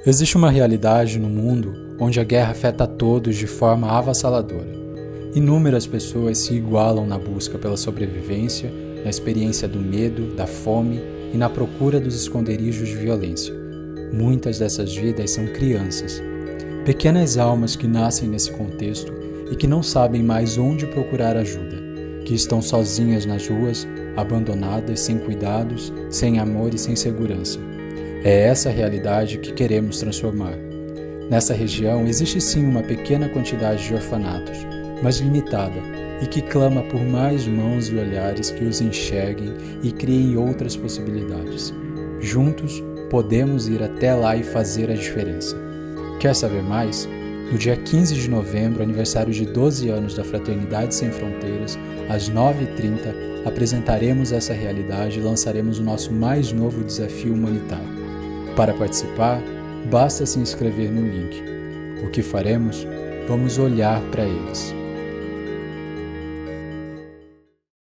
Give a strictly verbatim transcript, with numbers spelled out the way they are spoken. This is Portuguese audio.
Existe uma realidade no mundo onde a guerra afeta a todos de forma avassaladora. Inúmeras pessoas se igualam na busca pela sobrevivência, na experiência do medo, da fome e na procura dos esconderijos de violência. Muitas dessas vidas são crianças, pequenas almas que nascem nesse contexto e que não sabem mais onde procurar ajuda, que estão sozinhas nas ruas, abandonadas, sem cuidados, sem amor e sem segurança. É essa realidade que queremos transformar. Nessa região existe sim uma pequena quantidade de orfanatos, mas limitada, e que clama por mais mãos e olhares que os enxerguem e criem outras possibilidades. Juntos, podemos ir até lá e fazer a diferença. Quer saber mais? No dia quinze de novembro, aniversário de doze anos da Fraternidade Sem Fronteiras, às nove e trinta, apresentaremos essa realidade e lançaremos o nosso mais novo desafio humanitário. Para participar, basta se inscrever no link. O que faremos? Vamos olhar para eles.